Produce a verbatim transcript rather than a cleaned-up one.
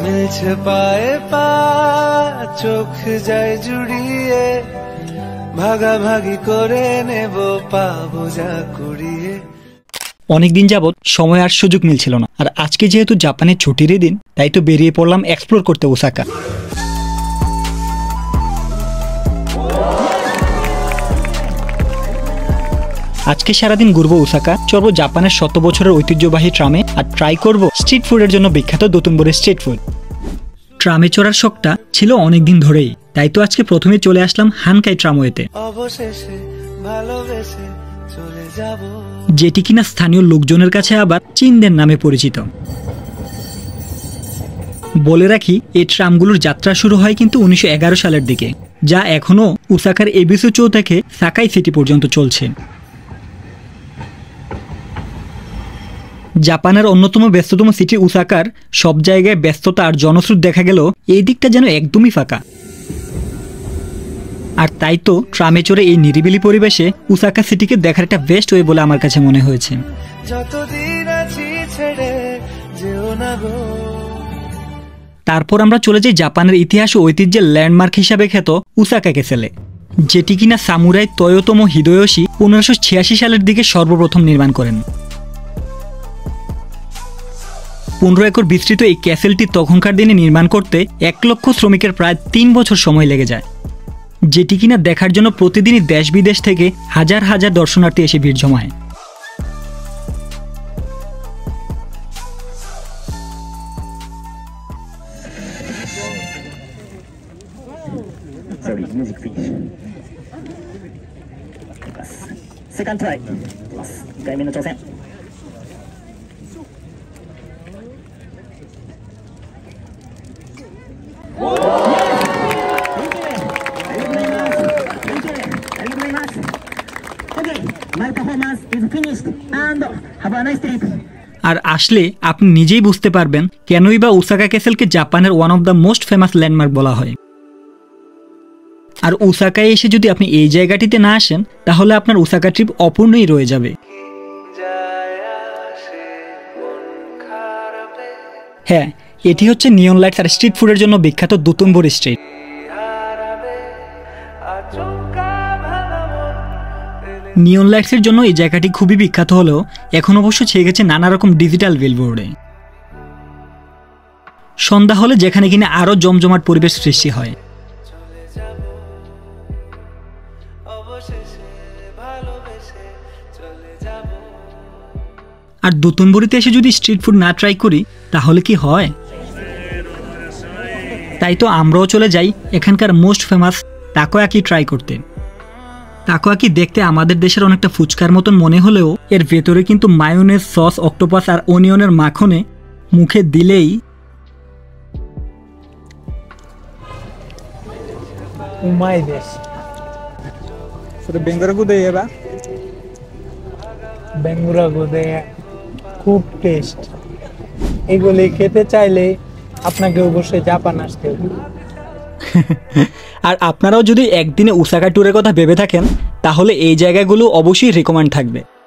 মিলছে পায়ে পা, চোখ যায় জুড়িয়ে, ভাগাভাগি করে নেব পাবো যা কুড়িয়ে। অনেকদিন যাবৎ সময় আর সুযোগ মিলছিল না, আর আজকে যেহেতু জাপানের ছুটির দিন, তাই তো বেরিয়ে পড়লাম এক্সপ্লোর করতে ওসাকা। আজকে সারাদিন ঘুরবো ওসাকা, চড়বো জাপানের শত বছরের ঐতিহ্যবাহী ট্রামে, আর ট্রাই করব স্ট্রিট ফুডের জন্য বিখ্যাত দোতনবোরি স্ট্রিট ফুড। ট্রামে চড়ার শখটা ছিল অনেকদিন ধরেই, তাই তো আজকে প্রথমে চলে আসলাম হানকাই ট্রামওয়েতে, যেটি কিনা স্থানীয় লোকজনের কাছে আবার চিনদের নামে পরিচিত। বলে রাখি, এই ট্রামগুলোর যাত্রা শুরু হয় কিন্তু উনিশশো এগারো সালের দিকে, যা এখনো ওসাকার এবিসু চৌ থেকে সাকাই সিটি পর্যন্ত চলছে। জাপানের অন্যতম ব্যস্ততম সিটি ওসাকার সব জায়গায় ব্যস্ততা আর জনস্রোত দেখা গেল, এই দিকটা যেন একদমই ফাঁকা। আর তাই তো ট্রামে চড়ে এই নিরিবিলি পরিবেশে ওসাকা সিটিকে দেখার একটা বেস্ট ওয়ে বলে আমার কাছে মনে হয়েছে। তারপর আমরা চলে যাই জাপানের ইতিহাস ও ঐতিহ্যের ল্যান্ডমার্ক হিসাবে খ্যাত ওসাকা ক্যাসেলে, যেটি কিনা সামুরাই তোয়োতোমো হিদেয়োশি পনেরোশো ছিয়াশি সালের দিকে সর্বপ্রথম নির্মাণ করেন। পনেরো একর বিস্তৃত এই ক্যাসেলটি তখনকার দিনে নির্মাণ করতে এক লক্ষ শ্রমিকের প্রায় তিন বছর সময় লেগে যায়, যেটি কিনা দেখার জন্য প্রতিদিনই দেশ বিদেশ থেকে হাজার হাজার দর্শনার্থী এসে ভিড় জমায়। Second try. いっかいめの挑戦。 আর আসলে আপনি নিজেই বুঝতে পারবেন কেনই বা ওসাকা ক্যাসেলকে জাপানের one of the most famous landmark বলা হয়। আর ওসাকায় এসে যদি আপনি এই জায়গাটিতে না আসেন, তাহলে আপনার ওসাকা ট্রিপ অপূর্ণই রয়ে যাবে। হ্যাঁ, এটি হচ্ছে নিয়ন লাইটস আর স্ট্রিট ফুডের জন্য বিখ্যাত দোতনবোরি স্ট্রিট। নিয়ন লাইটসের জন্য এই জায়গাটি খুবই বিখ্যাত হলেও এখন অবশ্য ছেয়ে গেছে নানা রকম ডিজিটাল বিলবোর্ডে। সন্ধ্যা হলে যেখানে কিনা আরো জমজমাট পরিবেশ সৃষ্টি হয়। আর দোতনবোরিতে এসে যদি স্ট্রিট ফুড না ট্রাই করি তাহলে কি হয়? তাই তো আমরাও চলে যাই এখানকার মোস্ট ফেমাস তাকোয়াকি ট্রাই করতে। তাকোয়াকি দেখতে আমাদের দেশের অনেকটা ফুচকার মতন মনে হলেও এর ভেতরে কিন্তু মায়োনেজ, সস, অক্টোপাস আর অনিয়নের মাখনে মুখে দিলেই উমাই দেশ বেঙ্গুরা গুদে এবা বেঙ্গুরা গুদে খুব টেস্ট। এগুলি খেতে চাইলে আপনাকে অবশ্যই জাপান আসতে হবে। আর আপনারাও যদি একদিনে ওসাকা ট্যুরের কথা ভেবে থাকেন, তাহলে এই জায়গাগুলো অবশ্যই রেকমেন্ড থাকবে।